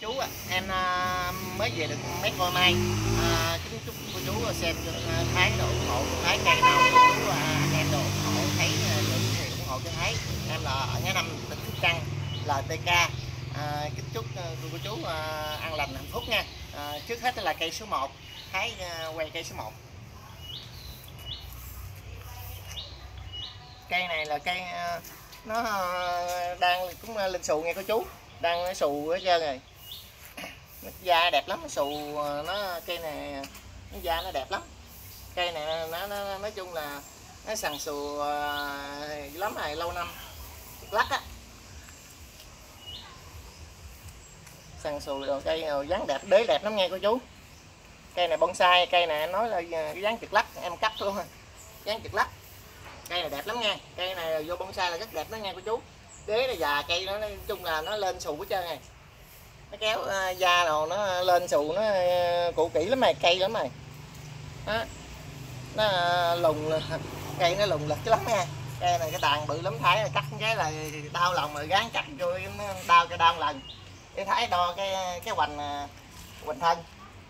chú ạ, em mới về được mấy coi mai, kính chúc cô chú xem cho Thái độ ủng hộ cho Thái cây nào cô chú anh em đồ ủng hộ thấy thì ủng hộ cho Thái. Em là ở Nhã Nam, tỉnh Sóc Trăng, LTK. Kính chúc cô chú an lành hạnh phúc nha. Trước hết là cây số 1, Thái quay cây số 1. Cây này là cây nó đang cũng lên xù nghe cô chú, đang nó xù hết trơn rồi. Nó da đẹp lắm, nó xù, nó cây này nó da nó đẹp lắm. Cây này nó nói chung là nó sần xù lắm rồi, lâu năm lắc á, sần xù rồi. Cây dáng đẹp, đế đẹp lắm nghe cô chú. Cây này bonsai, cây này nói là cái dáng trực lắc, em cắt luôn ha, dáng trực lắc. Cây này đẹp lắm nha, cây này vô bonsai là rất đẹp đó nha cô chú. Đế nó già, cây nó nói chung là nó lên xù hết trơn này, nó kéo da nào nó lên xù, nó cũ kỹ lắm mày, cây lắm mày đó. Nó lùng, cây nó lùng lực lắm nha. Cây này cái tàn bự lắm, Thái cắt cái là đau lòng rồi, gán cắt vô nó đau cho đau một lần để Thái đo cái hoành thân.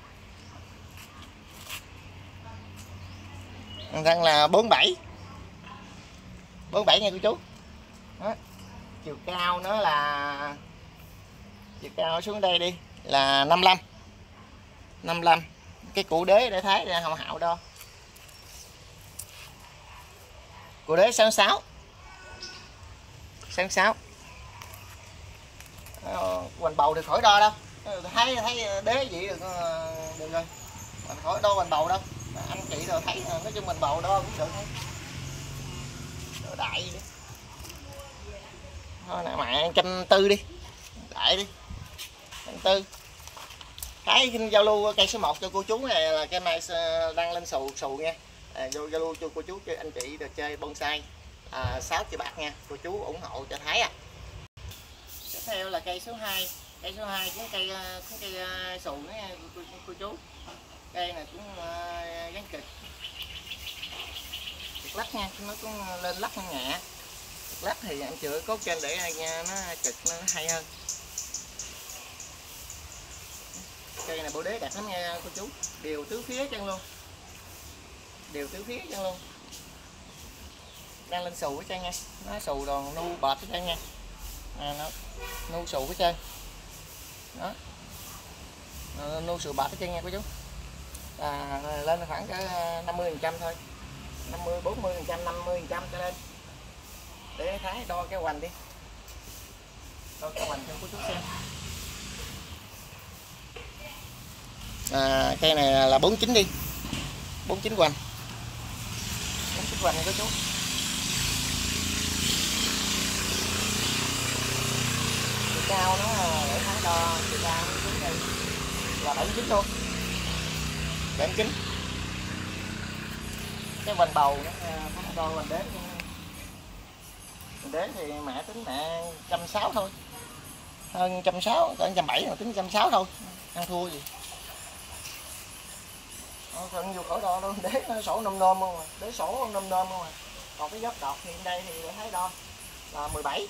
Thân là 47 nha cô chú đó. Chiều cao nó là, chiều cao xuống đây đi là 55. Cái cụ đế để Thái ra hậu hạo đo. Cụ đế 66. Hoành bầu thì khỏi đo đâu. Thấy đế vậy được rồi. Mình khỏi đo hoành bầu đâu. Anh chị rồi thấy nói chung hoành bầu đo cũng được. Đo đại đi. Thôi nè mẹ 140 đi. Đại đi. 140. Cái giao lưu cây số 1 cho cô chú này là cây mai đang lên xù nha. Vô giao lưu cho cô chú chơi anh chị được chơi bonsai 6 triệu bạc nha. Cô chú ủng hộ cho Thái. Tiếp theo là cây số 2. Cây số 2 cũng cây xù nữa nha cô chú. Cây này cũng gắn cực lắc nha, nó cũng lên lắc nhẹ. Lắc thì anh chữa cốt trên để nha, nó cực nó hay hơn. Cây này bộ đế đẹp lắm nha cô chú, đều tứ phía chân luôn, đang lên xù hết trơn nha, nó xù đòn nu bệt hết trơn nha, nó nu xù hết trơn đó, nu xù bệt hết trơn nha cô chú. Lên khoảng cái 50% thôi, 40%, 50% cho lên. Để Thái đo cái hoành đi, đo cái hoành cho cô chú xem. Cây này là 49 đi, 49 hoành, 49 hoành nha cô chú. Chiều cao nó để Thái đo chiều cao nó xuống đây là 79 luôn, 79. Cái hoành bầu nó đo hoành đế. Đế thì mẹ tính mẹ 160 thôi, hơn 160, cỡ 170 mà tính 160 thôi, ăn thua gì. Cần vô khỏi đo đâu, đế nó sổ nôm không à, đế sổ nôm không à. Còn cái góc đọt thì đây thì thấy đo là 17.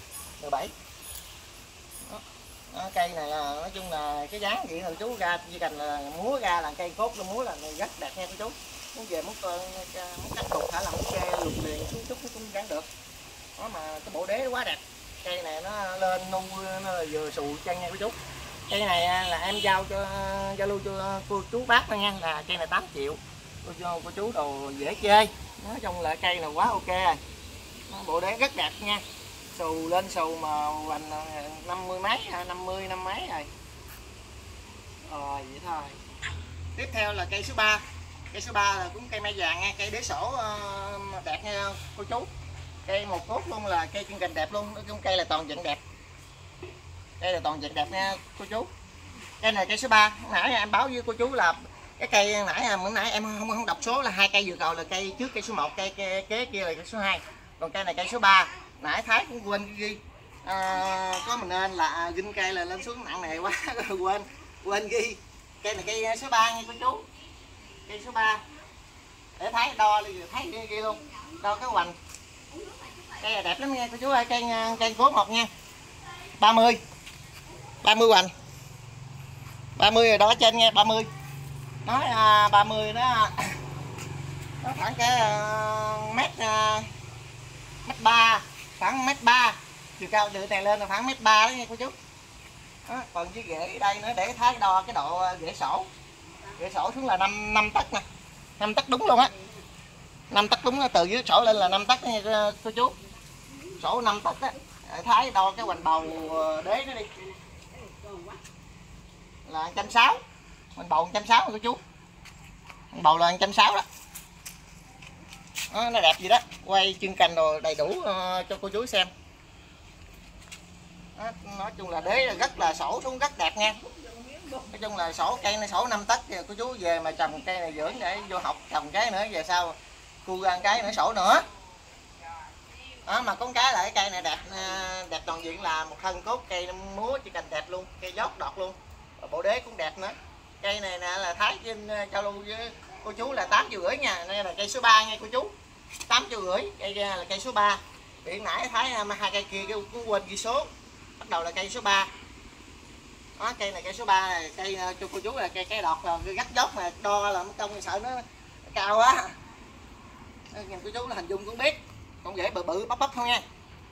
Đó, cây này là nói chung là cái dáng vậy thôi chú, ra chỉ cần là múa ra là cây cốt nó múa là rất đẹp nha cô chú. Muốn về muốn cắt cục hả, là muốn kê lục liền xuống chút nó cũng gắn được. Đó mà cái bộ đế quá đẹp. Cây này nó lên nu nó vừa xù chân nha cô chú. Cây này là em giao lưu cho cô chú bác thôi nha, là cây này 8 triệu. Cô chú đồ dễ chơi. Nói chung là cây là quá ok rồi. Bộ đế rất đẹp nha. Xù lên xù mà hoành 50 mấy, 50 năm mấy rồi. Rồi vậy thôi. Tiếp theo là cây số 3. Cây số 3 là cũng cây mai vàng nha, cây đế sổ đẹp nha cô chú. Cây một cốt luôn, là cây chân cành đẹp luôn, nói chung cây là toàn dạng đẹp. Đây là toàn dạng đẹp nha cô chú. Cây này cây số 3, nãy em báo với cô chú là cái cây nãy em không đọc số, là 2 cây vừa rồi là cây trước cây số 1, cây kế kia là cây số 2. Còn cây này cây số 3. Nãy Thái cũng quên ghi. Có mình nên là ginh cây là lên xuống nặng nề quá quên ghi. Cây này cây số 3 nha cô chú. Cây số 3. Để Thái đo đi, Thái ghi luôn. Đo cái hoành. Cây này đẹp lắm nha cô chú ơi, cây cốt một nha. 30 hoành. 30 rồi đó trên nghe, 30. Nói 30 nó khoảng cái mét 3, khoảng mét 3. Chiều cao từ này lên là khoảng mét 3 đó nha cô chú. Đó, còn với rễ đây nữa để thái đo cái độ rễ sổ. Rễ sổ xuống là 5 tấc nè. 5 tấc đúng luôn á. 5 tấc đúng, từ dưới sổ lên là 5 tấc nha cô chú. Sổ 5 tấc á. Thái đo cái hoành bầu đế nó đi. Là 160. Hoành bầu 160 cô chú. Hoành bầu là 160 đó. Đó, nó đẹp gì đó. Quay chân cành rồi đầy đủ cho cô chú xem. Đó, nói chung là đế là rất là sổ xuống rất đẹp nha. Nói chung là sổ cây này sổ 5 tấc, cô chú về mà trồng cây này dưỡng để vô học trồng cái nữa về sau cu ra cái nữa sổ nữa. Đó, mà có cái là cái cây này đẹp, đẹp toàn diện là một thân cốt, cây múa chỉ cành đẹp luôn, cây dốc đọt luôn, bộ đế cũng đẹp nữa. Cây này nè là thái trên giao lưu với cô chú là 8,5 triệu nha. Đây là cây số 3 nha cô chú, 8,5 triệu. Cây là cây số 3. Hiện nãy thái hai cây kia cũng quên ghi số, bắt đầu là cây số 3. Đó, cây này cây số 3 này, cây cho cô chú là cây đọt là gắt dốc mà đo là mất công sợ nó cao quá. Nhìn cô chú là hình dung cũng biết, con rễ bự bự bắp bắp không nha.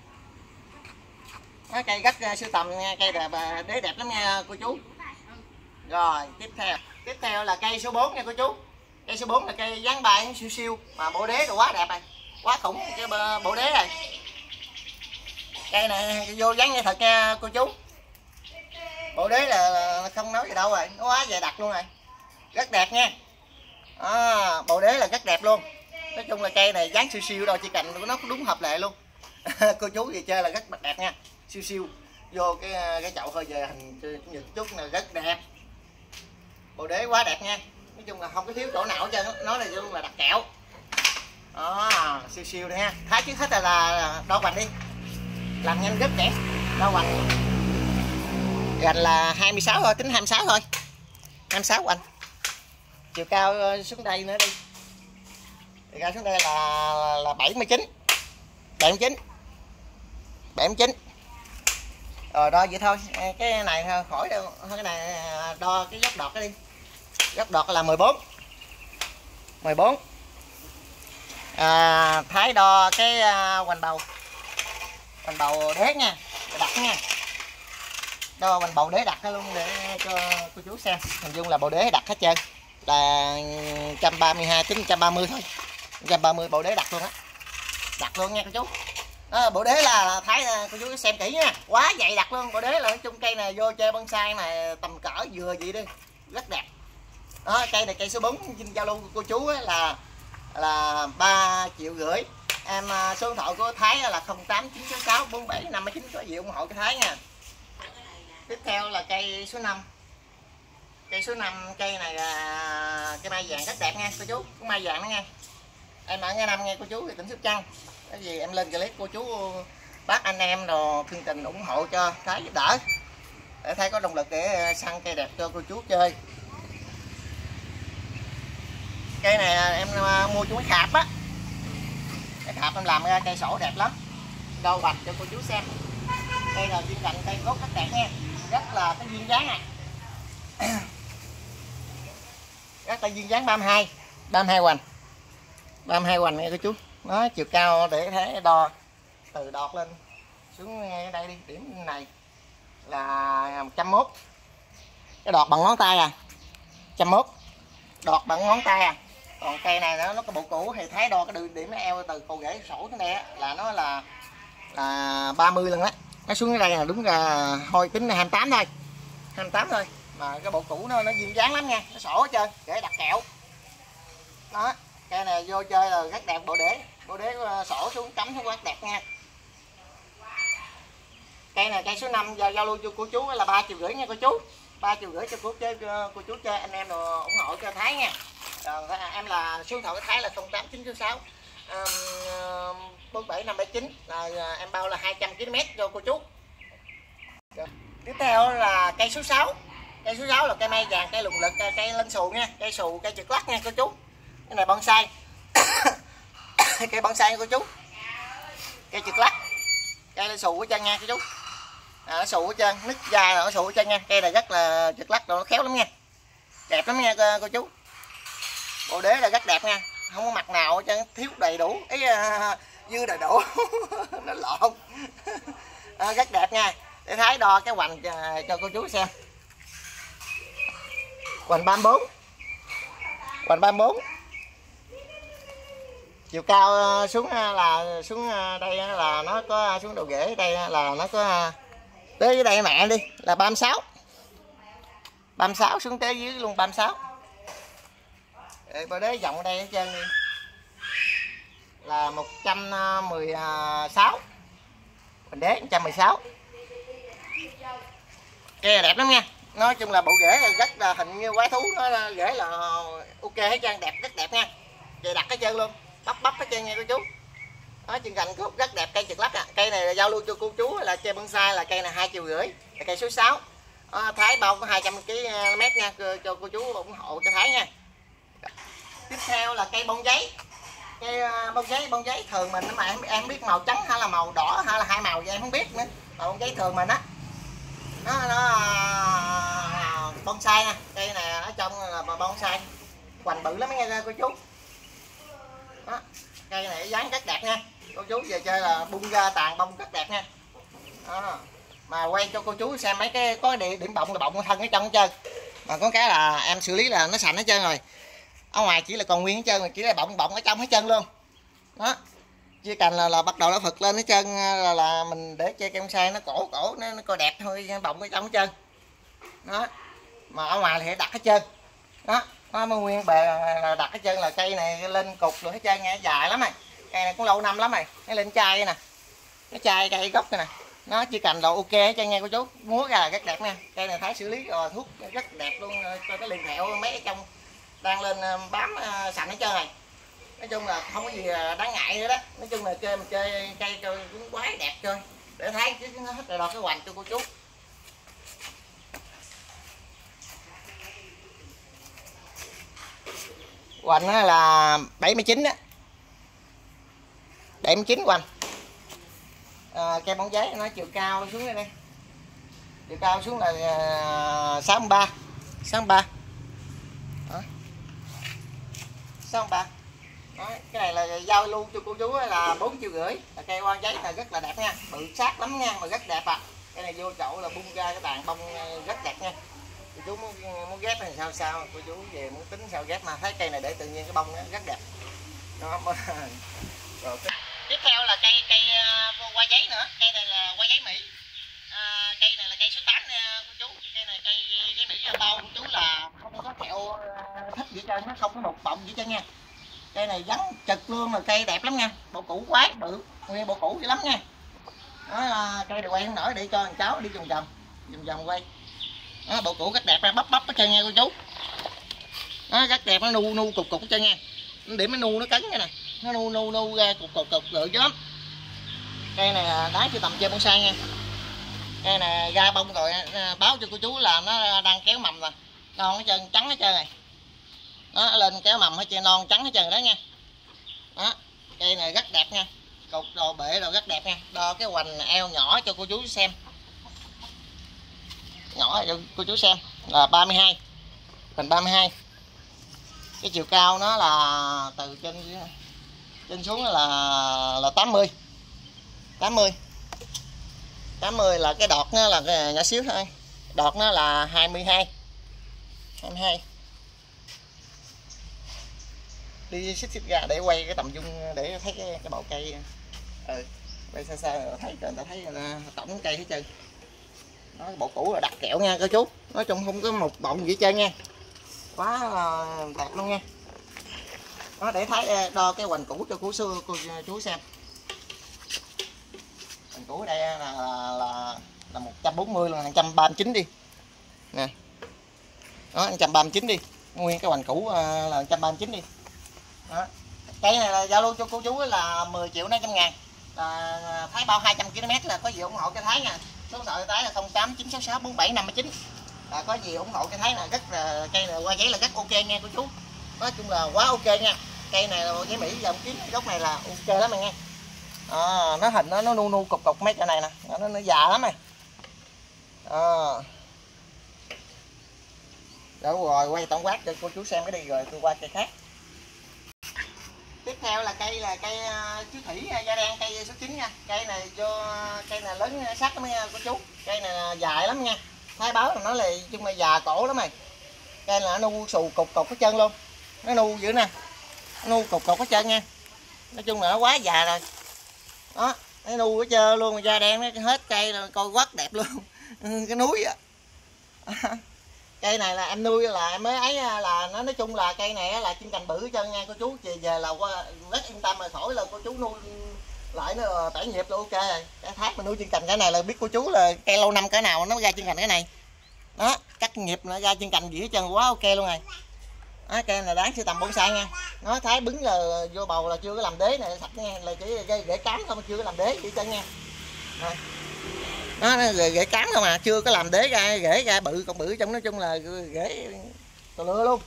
Đó, cây gắt sưu tầm nha, cây là đế đẹp lắm nha cô chú. Rồi tiếp theo là cây số 4 nha cô chú. Cây số 4 là cây dáng bài siêu siêu mà bộ đế là quá đẹp rồi, quá khủng cái bộ đế này. Cây này vô dáng như thật nha cô chú. Bộ đế là không nói gì đâu rồi, nó quá dày đặc luôn rồi, rất đẹp nha. Bộ đế là rất đẹp luôn. Nói chung là cây này dáng siêu siêu đâu, chỉ cành của nó cũng đúng hợp lệ luôn. Cô chú gì chơi là rất đẹp nha, siêu siêu. Vô cái chậu hơi về hình nhật chút là rất đẹp. Bộ đế quá đẹp nha. Nói chung là không có thiếu chỗ nào hết trơn, nó là luôn là đặc kẹo. Siêu siêu đây ha. Thái trước hết là đo hoành đi, làm nhanh rất đẹp. Đo hoành gành là 26 thôi, tính 26 thôi, 26 hoành. Chiều cao xuống đây nữa đi, chiều cao xuống đây là 79. Rồi đo vậy thôi, cái này khỏi đâu, cái này đo cái dốc đọt cái đi. Dốc đọt là 14. Thái đo cái hoành bầu đế nha, đặt nha. Đo hoành bầu đế đặt luôn để cho cô chú xem. Hình dung là bầu đế đặt hết trơn là 132 tính 130 thôi. 130 bộ đế đặt luôn á. Đặt luôn nha cô chú. Bộ đế là thái cô chú xem kỹ nha, quá dày đặc luôn. Bộ đế là nói chung cây này vô chơi bonsai mà tầm cỡ vừa vậy đi, rất đẹp. Đó, cây này cây số 4 trên giao lưu của cô chú là 3,5 triệu. Em số điện thoại của Thái là 0896 47 59, có gì ủng hộ cái Thái nha. Tiếp theo là cây số 5. Cây này là cây mai vàng rất đẹp nha cô chú, có mai vàng đó nha. Em ở Nga Năm nghe cô chú thì tỉnh Sóc Trăng. Cái gì em lên clip cô chú bác anh em đồ thương tình ủng hộ cho Thái giúp đỡ, để Thái có động lực để săn cây đẹp cho cô chú chơi. Cây này em mua chung cái khạp á, cái khạp em làm ra cây sổ đẹp lắm. Đo hoạch cho cô chú xem. Đây là viên cành cây cốt rất đẹp nha, rất là cái duyên dáng này. Rất là duyên dáng 32 hoành. 32 hoành nha cô chú. Nó chiều cao để thế đo từ đọt lên xuống ngay đây đi, điểm này là 101. Cái đọt bằng ngón tay 101. Đọt bằng ngón tay Còn cây này nó có bộ cũ thì Thái đo cái điểm nó eo từ cầu rễ sổ xuống đây là nó là 30 lần đó. Nó xuống đây là đúng là thôi tính là 28 thôi. 28 thôi. Mà cái bộ cũ nó duyên dáng lắm nha, nó sổ hết trơn, để đặt kẹo. Đó, cây này vô chơi là rất đẹp. Bộ đế sổ xuống cắm xuống rất đẹp nha. Cây này cây số 5 giao lưu cho cô chú là 3,5 triệu nha cô chú. 3,5 triệu cho cô chú chơi, anh em đồ ủng hộ cho Thái nha. Rồi, em là số điện thoại của Thái là 0896 47 579, là em bao là 200 km cho cô chú. Rồi. Tiếp theo là cây số 6. Cây số 6 là cây mai vàng, cây lùng lực, cây lên xù nha, cây xù, cây trượt lắc nha cô chú. Cái này bonsai. Cây bonsai nha cô chú. Cây trượt lắc, cây lên xù của chân nha cô chú. nó xù hết trơn, nứt da rồi nó xù hết trơn nha. Cây này rất là trượt lắc rồi, nó khéo lắm nha, đẹp lắm nha cô chú. Bộ đế là rất đẹp nha, không có mặt nào hết trơn, thiếu đầy đủ ý, dư đầy đủ nó lộn. Rất đẹp nha. Để Thái đo cái hoành cho cô chú xem. Hoành 34, hoành 34, chiều cao xuống là xuống đây là nó có xuống đầu rễ, đây là nó có tới đây mẹ đi là 36, 36 xuống tới dưới luôn 36. Bộ đế rộng ở đây hết trơn đi là 116, mình đế 116. Cây đẹp lắm nha, nói chung là bộ rễ rất là hình như quái thú, nó rễ là ok hết trơn, đẹp rất đẹp nha. Cây đặt hết trơn luôn, bắp hết trơn nha cô chú. Đó, chân cành cốt rất đẹp, cây trượt lắc à. Cây này là giao lưu cho cô chú là chơi bonsai, là cây này 2,5 triệu, là cây số 6. Thái bao có 200 km nha, cho cô chú ủng hộ cho Thái nha. Tiếp theo là cây bông giấy. Cây bông giấy thường mình mà em biết màu trắng hay là màu đỏ hay là hai màu gì em không biết nữa. Mà bông giấy thường mình á, nó bonsai nha. Cây này ở trong là bonsai, hoành bự lắm nha cô chú. Đó, cây này dáng rất đẹp nha cô chú, về chơi là bung ra tàn bông rất đẹp nha. Đó. Mà quay cho cô chú xem mấy cái có điểm bọng là bọng thân ở trong hết trơn, mà có cái là em xử lý là nó sành hết trơn rồi, ở ngoài chỉ là còn nguyên hết trơn, mà chỉ là bọng ở trong hết trơn luôn. Đó, chia cành là bắt đầu nó phật lên hết trơn, là mình để chơi cây bonsai nó cổ nó coi đẹp thôi, bọng ở trong hết trơn. Đó, mà ở ngoài thì đặt hết trơn. Đó, nó mới nguyên bề đặt hết trơn, là cây này lên cục rồi hết trơn nha, dài lắm rồi. Cây này cũng lâu năm lắm rồi, nó lên chai nè, nó chai cây gốc này nè, nó chỉ cành đồ ok hết trơn nha cô chú, múa ra là rất đẹp nha. Cây này Thái xử lý rồi thuốc rất đẹp luôn, cho cái liền hẹo mấy ở trong đang lên bám sành hết trơn này. Nói chung là không có gì đáng ngại nữa đó. Nói chung là chơi mình chơi cây cho cũng quái đẹp chơi, để Thái chứ nó hết rồi đo cái hoành cho cô chú. Hoành là 79 á, 79 hoành. Cây bóng giấy nó chiều cao xuống đây, chiều cao xuống là 63, 63. Đó, 63. Đó, cái này là giao lưu cho cô chú là 4,5 triệu, là cây hoa giấy là rất là đẹp nha, bự sát lắm nha, mà rất đẹp à. Cái này vô chậu là bung ra cái tàn bông rất đẹp nha. Cô chú muốn ghép thì sao cô chú về muốn tính sao ghép, mà thấy cây này để tự nhiên cái bông nó rất đẹp. Đó. Rồi. Tiếp theo là cây hoa giấy nữa, cây này là hoa giấy Mỹ. Cây này là cây số 8 nha cô chú. Cây này cây giấy Mỹ bao cô chú là không có kẹo thích gì trơn, nó không có một bọng gì trơn nha. Cây này vắn trực luôn, là cây đẹp lắm nha, bộ củ quái bự, nguyên bộ củ dữ lắm nha. Đó, cây này quay không nổi để cho thằng cháu đi vòng quay. Đó, bộ củ rất đẹp ra, bắp hết trơn nha cô chú. Đó, rất đẹp, nó nu cục hết trơn nha. Điểm nó nu nó cứng nha nè, nó nu ra cục lựa chứ lắm. Cây này đá chưa tầm chơi bonsai nha. Cây này ra bông rồi, báo cho cô chú là nó đang kéo mầm rồi, non hết trơn, trắng hết trơn rồi. Đó, lên kéo mầm hết trơn, non trắng hết trơn đó nha. Đó, cây này rất đẹp nha, cục đồ bể đồ rất đẹp nha. Đo cái hoành eo nhỏ cho cô chú xem, nhỏ cho cô chú xem là 32, hoành 32. Cái chiều cao nó là từ trên xuống là 80, 80 là cái đọt nó là cái nhỏ xíu thôi, đọt nó là 22. Đi xích ra để quay cái tầm dung để thấy cái bầu cây. Quay xa thấy người ta thấy tổng cây hết trơn. Đó, bộ củ là đặt kẹo nha cô chú, nói chung không có một bọng gì hết trơn nha, quá đẹp luôn nha. Đó, để Thái đo cái hoành củ cho cô chú xem. Hoành củ ở đây là 140 là 139 đi nè. Đó, 139 đi, nguyên cái hoành củ là 139 đi. Đó, cây này là giao lưu cho cô chú là 10.500.000, là Thái bao 200 km là có gì ủng hộ cho Thái nha. Số điện thoại Thái là 0896647559, là có gì ủng hộ cho Thái là rất là, cây này qua giấy là rất ok nha cô chú. Nói chung là quá ok nha. Cây này là giấy Mỹ dòng kiếm gốc này là ok lắm rồi nha. Nó hình nó nu cục mấy cái này nè, nó già lắm rồi. Đó. Rồi quay tổng quát cho cô chú xem cái đi rồi tôi qua cây khác. Tiếp theo là cây chú thủy da đen, cây số 9 nha. Cây này cây này lớn sắc lắm nha cô chú. Cây này là dài lắm nha. Thái báo là nó là chung là già cổ lắm này. Cây là nó nu xù cục hết trơn luôn. Nó nu dữ nè. Nó nu cục hết trơn nha. Nói chung là nó quá già rồi. Đó, nó nu hết trơn luôn, da đen nó hết cây là coi quất đẹp luôn. Cái núi á. Cây này là em nuôi là em mới ấy là nó nói chung là cây này là chim cành bự hết trơn nha cô chú. Về là rất yên tâm rồi, khỏi là cô chú nuôi lại nó tải nhịp luôn, ok rồi. Cái thác mà nuôi chim cành cái này là biết cô chú là cây lâu năm cỡ nào nó ra chim cành cái này. Đó, cắt nhịp nó ra chim cành gì hết trơn, quá ok luôn rồi. Đó, cây này đáng sưu tầm bonsai nha. Nó thái bứng là vô bầu là chưa có làm đế này sạch nha, là chỉ rễ cám không, chưa có làm đế gì hết trơn nha. Rồi. Nó rễ cám không à, chưa có làm đế ra, rễ ra bự còn bự trong, nói chung là rễ tò lưa luôn.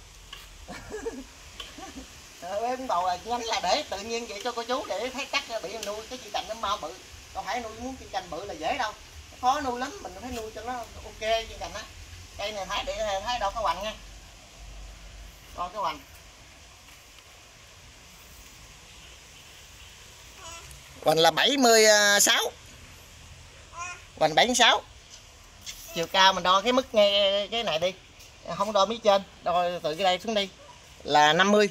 Bên bầu là nhánh là để tự nhiên vậy cho cô chú để thấy cắt bị nuôi cái chim cành nó mau bự, không phải nuôi muốn chim cành bự là dễ đâu, khó nuôi lắm, mình phải nuôi cho nó ok chim cành á. Cây này thái để thái đo cái hoành nha, đo cái hoành. Hoành là 76, hoành 76. Chiều cao mình đo cái mức ngay cái này đi, không đo mí trên, đo từ cái đây xuống đi là 50,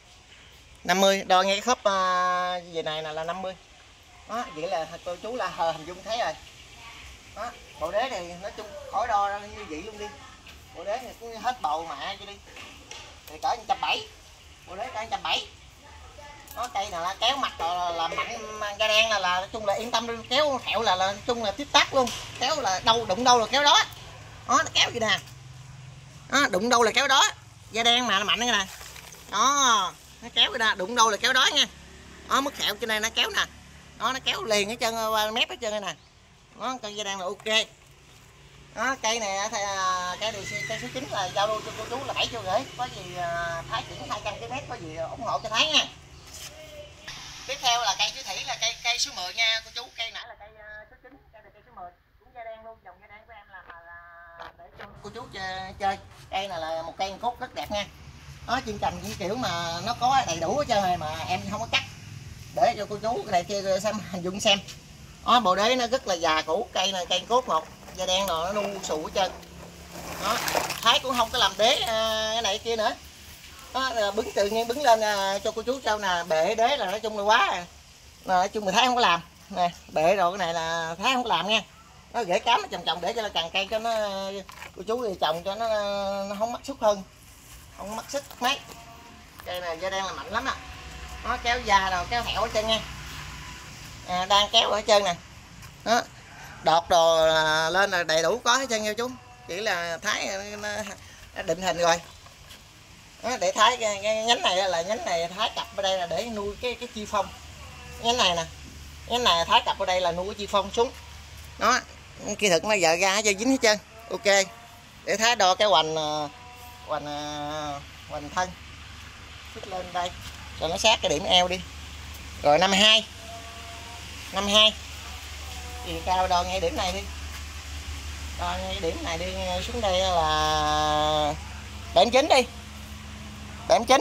đo ngay cái khớp về này là 50. Đó, vậy là cô chú là hình dung thấy rồi. Đó, bộ đế này nói chung khỏi đo ra như vậy luôn đi. Bộ đế này cũng hết bầu mạ cho đi. Thì cỡ 170, bộ đế cỡ 170. Đó, cây này là kéo mặt là mạnh da đen là nói chung là yên tâm luôn, kéo thẹo là nói chung là tiếp tác luôn, kéo là đụng đâu là kéo đó. Đó, nó kéo vậy nè. Đó, đụng đâu là kéo đó, da đen mà nó mạnh cái nè. Đó, nó kéo cái đó, đụng đâu là kéo đó nha. Đó, mất thẹo trên đây nó kéo nè. Đó, nó kéo liền cái chân qua mép hết trơn đây nè. Đó, cây da đen là ok. Đó, cây này cây số 9 là giao lưu cho cô chú là 7,5 triệu, có gì Thái chuyển 200 cái mét, có gì ủng hộ cho Thái nha. Tiếp theo là cây chú thủy là cây số 10 nha cô chú. Cây nãy là cây số 9, cây này cây số 10 cũng da đen luôn, dòng da đen của em là để cho cô chú chơi. Cây này là một cây cốt rất đẹp nha. Đó, chim cành những kiểu mà nó có đầy đủ hết trơn rồi mà em không có cắt, để cho cô chú cái này kia xem hình dung xem. Đó, bộ đế nó rất là già cũ, cây này cây cốt một, da đen rồi nó nu xù hết trơn. Đó, Thái cũng không có làm đế cái này kia nữa. Đó, bứng tự nhiên bứng lên cho cô chú sau nè, bệ đế là nói chung là quá. Nói chung là Thái không có làm nè, bệ rồi cái này là Thái không có làm nha. Nó rễ cám nó trồng để cho nó càng cây cho nó cô chú thì trồng cho nó không mắc xúc hơn, không mắc xích mấy. Cây này da đen là mạnh lắm à. Nó kéo da rồi kéo hẹo ở chân nha, đang kéo ở chân nè. Đó, đọt đồ lên là đầy đủ có hết trơn nha chú, chỉ là Thái nó định hình rồi. Đó, để Thái cái nhánh này là nhánh này Thái cặp ở đây là để nuôi cái chi phong. Nhánh này nè, nhánh này Thái cặp ở đây là nuôi cái chi phong xuống. Đó, kỹ thuật nó dở ra cho dính hết trơn, ok. Để Thái đo cái hoành thân xích lên đây cho nó sát cái điểm eo đi. Rồi 52 thì cao đo ngay điểm này đi, đo ngay điểm này đi xuống đây là 79 đi, 79.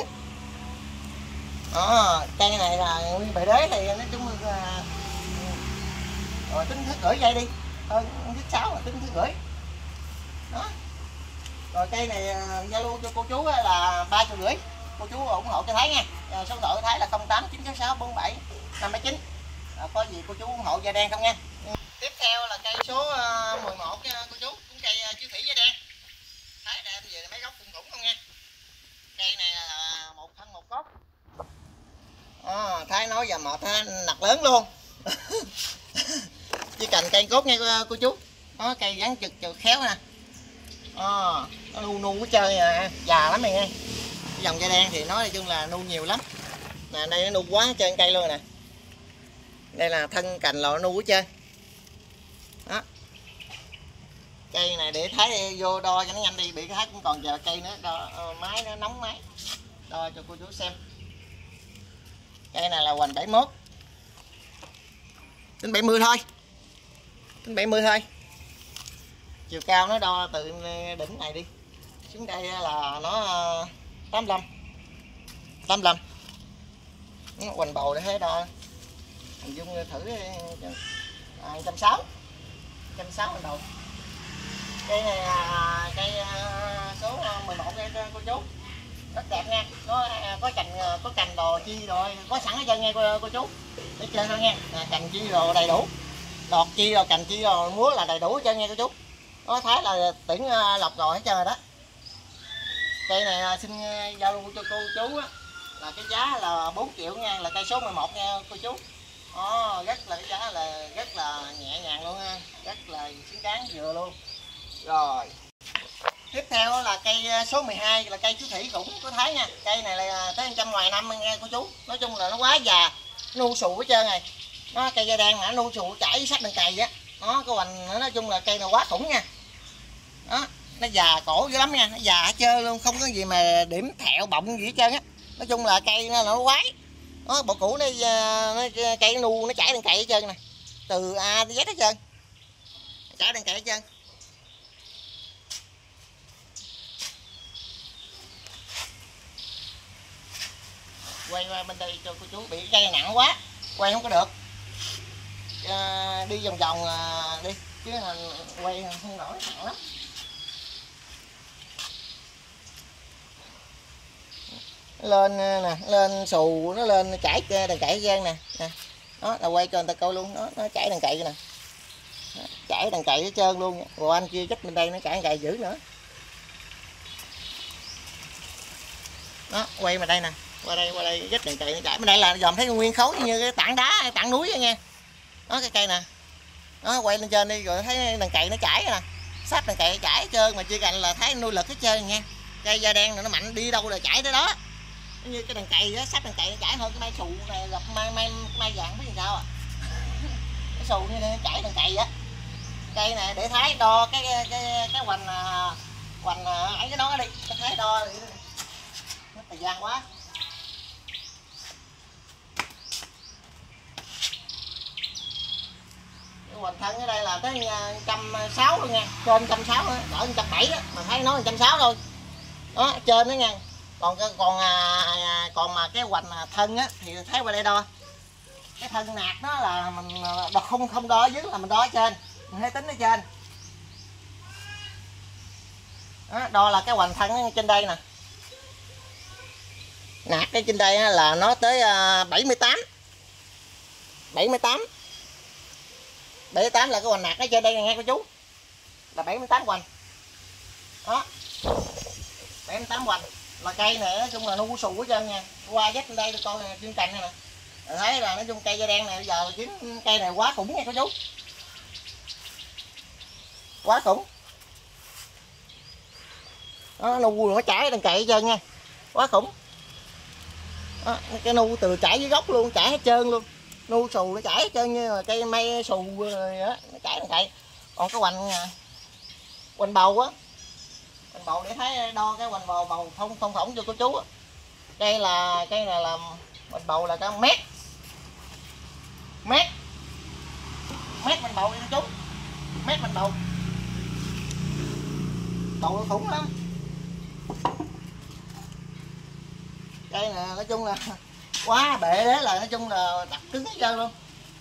Đó, cây này là nguyên bệ đế thì nói chung là rồi tính thước rưỡi dây đi, hơn thước 6 là tính thước rưỡi. Đó, rồi cây này giao lưu cho cô chú là 3,5 triệu, cô chú ủng hộ cho Thái nha. Số điện thoại Thái là 0896647579. Có gì cô chú ủng hộ da đen không nha. Tiếp theo là cây số 11 cô chú, cũng cây chú thủy da đen. Thái đem về mấy gốc khủng không nha. Cây này là một thân một cốt. Thái nói giờ mệt ha, nặc lớn luôn. Chỉ cành cây cốt nha cô chú. Đó, cây gắn trực khéo nè. Nó nu hết trơn à, già lắm này nha. Cái dòng da đen thì nói chung là nu nhiều lắm. Nè đây nó nu quá trên cây luôn nè. Đây là thân cành lò nu hết trơn. Đó. Cây này để Thái vô đo cho nó nhanh đi, bị Thái cũng còn chờ cây nữa, đo máy nó nóng máy. Đo cho cô chú xem. Cây này là hoành 71. Tính 70 thôi. Tính 70 thôi. chiều cao nó đo từ đỉnh này đi xuống đây là nó 85 85. Nó hoành bầu để thấy đo hình dung thử 160 hoành bầu. Cây này là cây số 11 đây cô chú, rất đẹp nha. Nó có cành đồ chi rồi có sẵn hết trơn nha cô chú, để chơi thôi nha. Cành chi đồ đầy đủ, đọt chi rồi cành chi rồi múa là đầy đủ hết trơn nha cô chú. Nó thấy là tuyển lọc rồi hết trơn rồi đó. Cây này xin giao lưu cho cô chú á, là cái giá là 4 triệu nha, là cây số 11 nha cô chú. Đó, rất là cái giá là rất là nhẹ nhàng luôn ha, rất là xứng đáng vừa luôn. Rồi tiếp theo là cây số 12 là cây chú Thủy cũng có thấy nha. Cây này là tới 100 ngoài năm nha cô chú. Nói chung là nó quá già, nu xù hết trơn này. Nó cây da đen mà nu xù chảy sắt đường cày á. Nó có hoành, nói chung là cây này quá khủng nha. Đó, nó già cổ dữ lắm nha, nó già hết trơn luôn, không có gì mà điểm thẹo bọng gì hết trơn á. Nói chung là cây nó quái. Đó, bộ cũ nó cây nó nu nó chảy đường cày hết trơn nè. Từ A tới Z hết trơn. Chảy đường cày hết trơn. Quay qua bên đây cho cô chú, bị cây nặng quá quay không có được. Đi vòng vòng đi chứ quay không nổi, nặng lắm. Lên nè, lên xù nó lên chảy đằng cậy gian nè. Đó là quay cho người ta coi luôn, nó chảy đằng cậy nè. Chảy đằng cậy hết trơn luôn. Rồi anh kia chết bên đây nó chảy đằng cậy dữ nữa. Đó, quay mà đây nè, qua đây dứt đằng cậy nó chảy bên đây là dòm thấy nguyên khối như cái tảng đá, tảng núi vậy nha. Đó cái cây nè. Đó quay lên trên đi rồi thấy đằng cậy nó chảy nè. Sát đằng cậy chảy hết trơn mà chưa cạnh là thấy nuôi lực hết trơn nha. Cây da đen này nó mạnh đi đâu là chảy tới đó. Như cái đằng cày á, sắp đằng cày nó chảy hơn cái mai xù này, gặp mai vàng biết làm sao à. Cái xù như này chảy đằng cày á. Cây này để thái đo cái hoành ấy cái nó đi, cái thái đo đi. Mất thời gian quá. Cái hoành thân ở đây là tới 160 luôn nha, trên 160 á, cỡ 170 á, mà thấy nói 160 thôi. Đó, trên đó nha. Còn mà cái hoành thân á thì thấy qua đây đo. Cái thân nạt nó là mình đo không đo ở dưới là mình đo ở trên, mình hay tính ở trên. Đó, đo là cái hoành thân trên đây nè. Nạt cái trên đây là nó tới 78. 78 là cái hoành nạt nó trên đây nghe cô chú. Là 78 hoành. Đó. 78 hoành. Là cây này nói chung là nu xù hết trơn nha. Qua dắt lên đây tôi coi là chuyên cành này nè. Rồi thấy là nói chung cây da đen này bây giờ là kiếm cây này quá khủng nha cô chú. Quá khủng. Đó, nu nó chảy đằng cậy hết trơn nha. Quá khủng. Đó, cái nu từ chảy dưới gốc luôn, chảy hết trơn luôn. Nu xù nó chảy hết trơn như là cây mây xù rồi đó, nó chảy đằng cậy. Còn cái hoành bầu á. Hoành bầu để thấy đo cái hoành bầu thông phỏng cho cô chú. Cây này là hoành bầu là cái mét hoành bầu đi cô chú. Mét hoành bầu. Bầu nó khủng lắm. Cây này nói chung là quá bệ đấy, là nói chung là đặt cứng hết trơn luôn.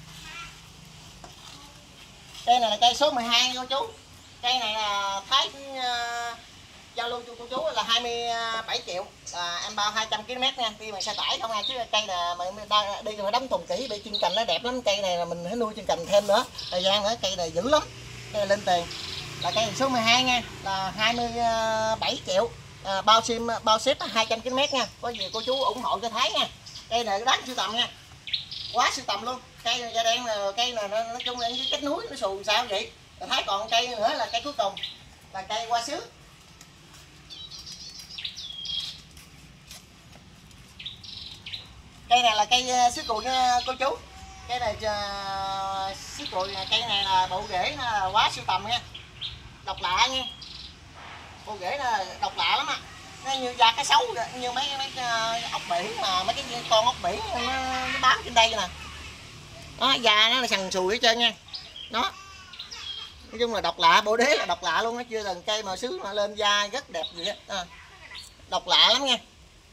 Cây này là cây số 12 cô chú. Cây này là thái giao lưu cho cô chú là 27 triệu. Em bao 200 km nha, đi bằng xe tải không nha, chứ cây là mình đi mà đóng tuần kỹ để chân cành nó đẹp lắm. Cây này là mình phải nuôi chân cành thêm nữa, thời gian nữa. Cây này dữ lắm, cây này lên tiền. Là cây số 12 nha, là 27 triệu. Bao ship 200 km nha. Có gì cô chú ủng hộ cho Thái nha. Cây này đáng sưu tầm nha, quá sưu tầm luôn. Cây này da đen là cây này nó nói chung là cái kết núi nó xù sao vậy. Rồi Thái còn cây nữa là cây cuối cùng là cây hoa sứ. Cây này là cây sứ cùi nha cô chú. Cây này sứ cùi, cây này là bộ rễ là quá sưu tầm nha, độc lạ nha. Bộ rễ là độc lạ lắm á. Nó như da cá sấu vậy, như mấy ốc biển mà mấy cái con ốc biển nó bám trên đây nè. Đó, da nó là sần sùi hết trơn nha. Đó. Nói chung là độc lạ, bộ đế là độc lạ luôn, nó chưa từng cây mà sứ mà lên da rất đẹp gì á. Độc lạ lắm nha.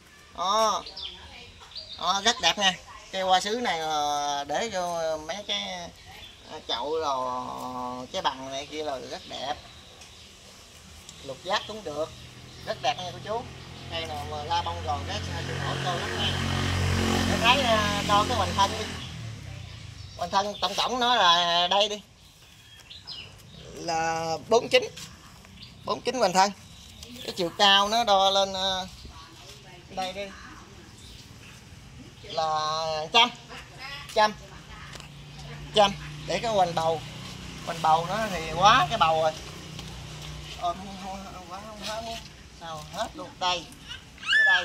Rất đẹp nha. Cây hoa sứ này để vô mấy cái chậu rồi cái bằng này kia là rất đẹp. Lục giác cũng được, rất đẹp nha cô chú. Cây nào mà la bông còn cái chịu nổi cô lắm nha. Để thấy đo cái hoành thân đi. Hoành thân tổng nó là đây đi, là 49 hoành thân. Cái chiều cao nó đo lên đây đi là trăm để cái hoành bầu nó thì quá cái bầu rồi. Không hết luôn. Sao hết luôn đây. Cái đây.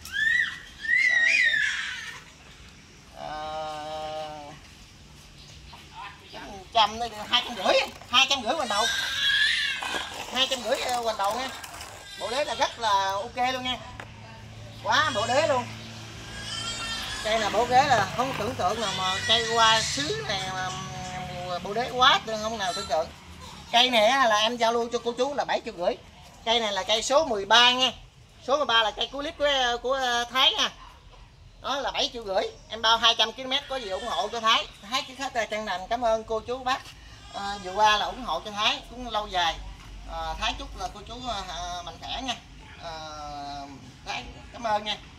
Trăm nó 250 hoành đầu. 250 hoành đầu nha. Bộ đế là rất là ok luôn nha. Quá bộ đế luôn. Cây là bộ đế là không tưởng tượng nào mà cây hoa sứ này mà bộ đế quá không nào tưởng tượng. Cây này là em giao lưu cho cô chú là 750. Cây này là cây số 13 nha. Số 13 là cây cuối clip của Thái nha. Đó là 750. Em bao 200 km có gì ủng hộ cho Thái. Thái chứ hết chân thành cảm ơn cô chú bác. Vừa qua là ủng hộ cho Thái cũng lâu dài. Thái chúc là cô chú mạnh khỏe nha. Thái cảm ơn nha.